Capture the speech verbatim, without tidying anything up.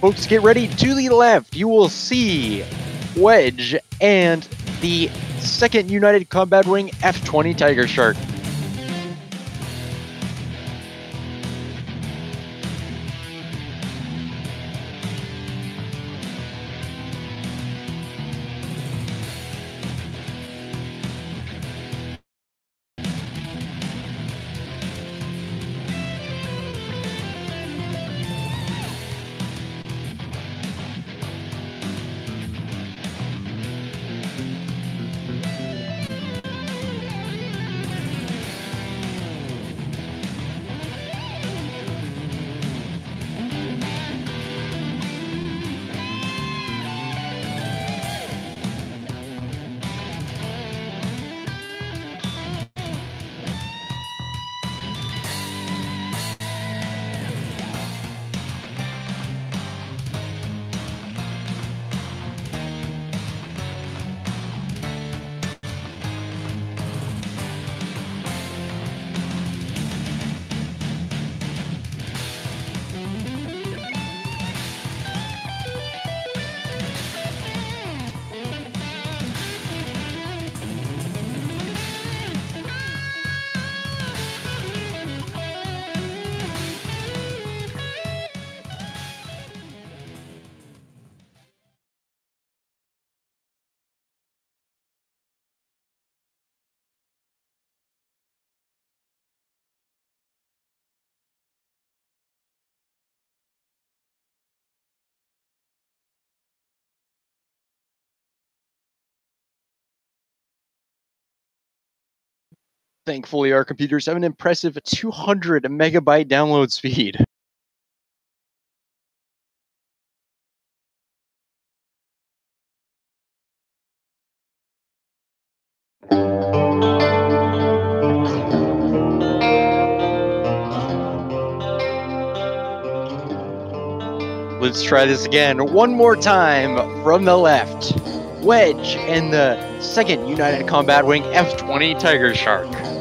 Folks, get ready. To the left, you will see Wedge and the second United Combat Wing F twenty Tiger Shark. Thankfully, our computers have an impressive two hundred megabyte download speed. Let's try this again one more time from the left. Wedge and the second United Combat Wing F twenty Tiger Shark.